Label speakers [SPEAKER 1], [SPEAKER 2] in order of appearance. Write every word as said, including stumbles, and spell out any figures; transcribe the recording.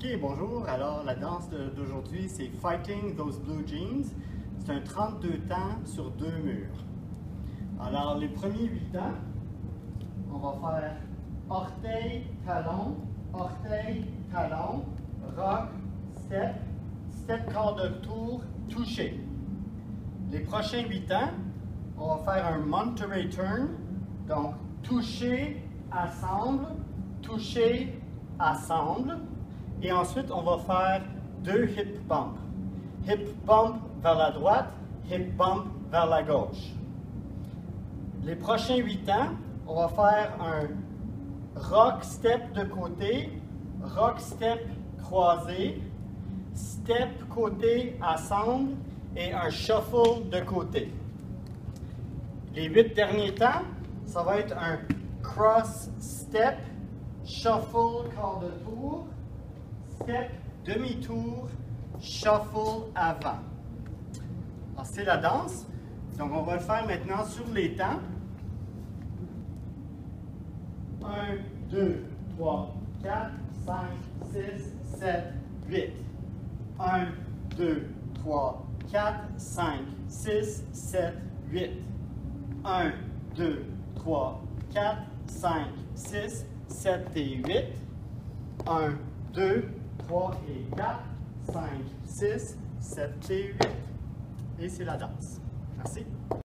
[SPEAKER 1] Ok, bonjour. Alors, la danse d'aujourd'hui, c'est Fighting Those Blue Jeans. C'est un trente-deux temps sur deux murs. Alors, les premiers huit temps, on va faire orteil, talon, orteil, talon, rock, step, step quart de tour, toucher. Les prochains huit temps, on va faire un Monterey Turn, donc toucher, assemble, toucher, assemble. Et ensuite, on va faire deux hip bump. Hip bump vers la droite, hip bump vers la gauche. Les prochains huit temps, on va faire un rock step de côté, rock step croisé, step côté assemble et un shuffle de côté. Les huit derniers temps, ça va être un cross step, shuffle quart de tour, step demi-tour, shuffle avant. Alors, c'est la danse. Donc, on va le faire maintenant sur les temps. un, deux, trois, quatre, cinq, six, sept, huit. un, deux, trois, quatre, cinq, six, sept, huit. un, deux, trois, quatre, cinq, six, sept et huit. un, deux, trois et quatre, cinq, six, sept et huit. Et c'est la danse. Merci.